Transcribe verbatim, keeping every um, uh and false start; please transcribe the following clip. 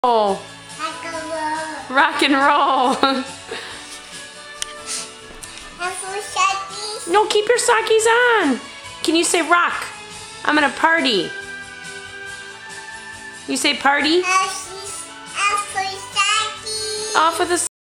Oh, rock and roll. No, keep your sockies on. Can you say rock? I'm gonna party. You say party? Off with the